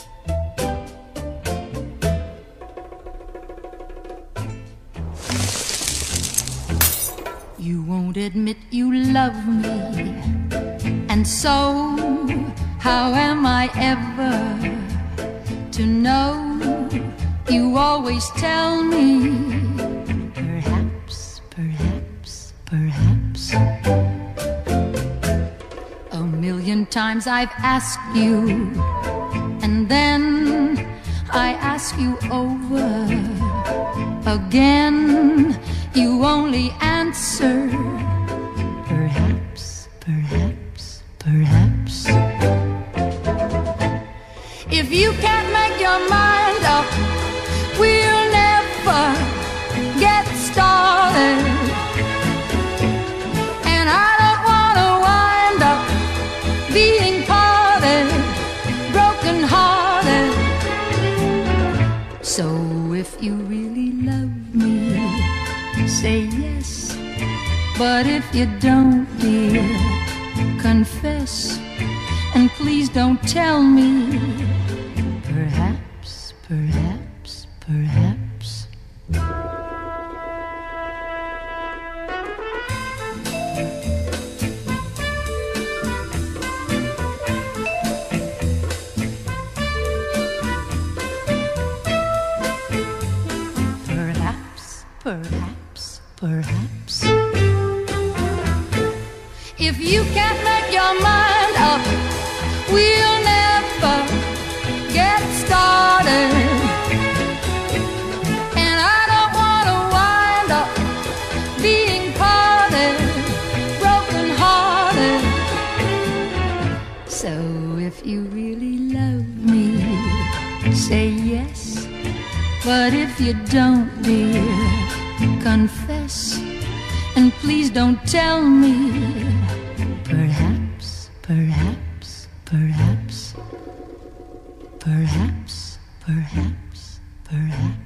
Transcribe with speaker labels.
Speaker 1: You won't admit you love me, and so how am I ever to know? You always tell me, perhaps, perhaps, perhaps. A million times I've asked you, and then I ask you over again. You only answer, perhaps, perhaps, perhaps. If you can't make your mind up, we'll never get started. And I don't want to wind up being parted, broken hearted. So if you really love me, say yes. But if you don't, dear, confess. And please don't tell me, perhaps, perhaps, perhaps. Perhaps, perhaps, perhaps. If you can't make your mind up, we'll never get started. And I don't want to wind up being parted, broken hearted. So if you really love me, say yes. But if you don't, dear, confess. And please don't tell me, perhaps, perhaps, perhaps, perhaps, perhaps, perhaps.